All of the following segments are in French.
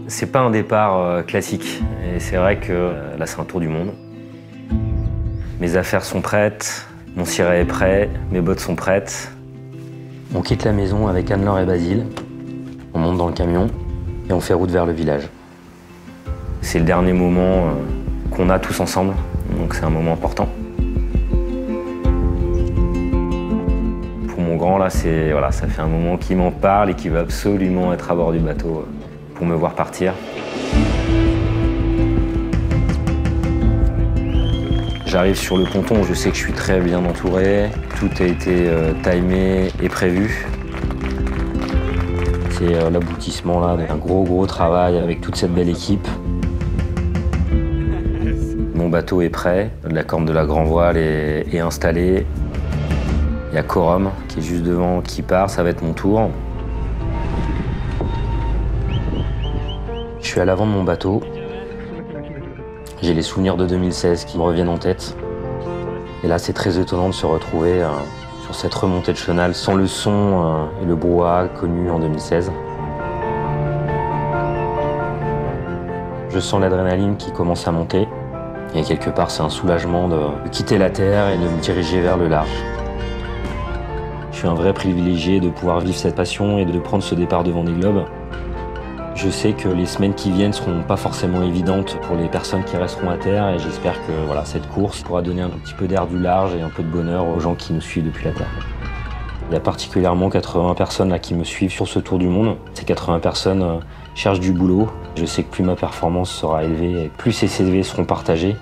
C'est pas un départ classique. Et c'est vrai que là, c'est un tour du monde. Mes affaires sont prêtes, mon ciré est prêt, mes bottes sont prêtes. On quitte la maison avec Anne-Laure et Basile. On monte dans le camion et on fait route vers le village. C'est le dernier moment qu'on a tous ensemble, donc c'est un moment important. Pour mon grand, là, voilà, ça fait un moment qu'il m'en parle et qu'il veut absolument être à bord du bateau pour me voir partir. J'arrive sur le ponton, je sais que je suis très bien entouré. Tout a été timé et prévu. C'est l'aboutissement d'un gros travail avec toute cette belle équipe. Mon bateau est prêt, la corne de la grand voile est installée. Il y a Corum qui est juste devant, qui part, ça va être mon tour. Je suis à l'avant de mon bateau. J'ai les souvenirs de 2016 qui me reviennent en tête. Et là, c'est très étonnant de se retrouver sur cette remontée de chenal sans le son et le brouhaha connu en 2016. Je sens l'adrénaline qui commence à monter. Et quelque part, c'est un soulagement de quitter la terre et de me diriger vers le large. Je suis un vrai privilégié de pouvoir vivre cette passion et de prendre ce départ de Vendée Globe. Je sais que les semaines qui viennent ne seront pas forcément évidentes pour les personnes qui resteront à terre et j'espère que voilà, cette course pourra donner un petit peu d'air du large et un peu de bonheur aux gens qui nous suivent depuis la terre. Il y a particulièrement 80 personnes là, qui me suivent sur ce tour du monde. Ces 80 personnes cherchent du boulot. Je sais que plus ma performance sera élevée, plus ces CV seront partagés.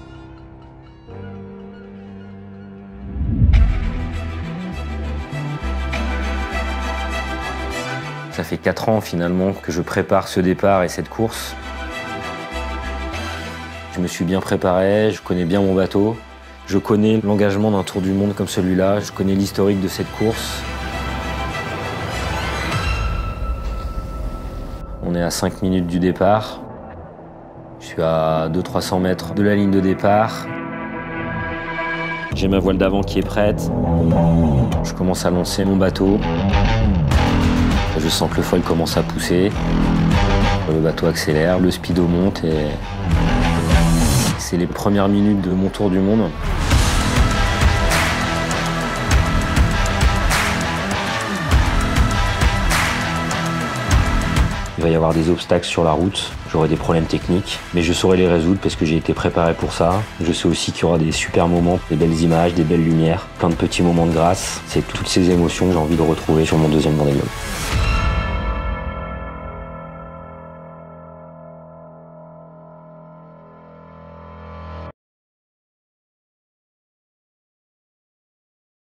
Ça fait 4 ans finalement que je prépare ce départ et cette course. Je me suis bien préparé, je connais bien mon bateau. Je connais l'engagement d'un tour du monde comme celui-là, je connais l'historique de cette course. On est à 5 minutes du départ. Je suis à 200-300 mètres de la ligne de départ. J'ai ma voile d'avant qui est prête. Je commence à lancer mon bateau. Je sens que le foil commence à pousser. Le bateau accélère, le speedo monte et c'est les premières minutes de mon tour du monde. Il va y avoir des obstacles sur la route, j'aurai des problèmes techniques, mais je saurai les résoudre parce que j'ai été préparé pour ça. Je sais aussi qu'il y aura des super moments, des belles images, des belles lumières, plein de petits moments de grâce. C'est toutes ces émotions que j'ai envie de retrouver sur mon deuxième Vendée Globe.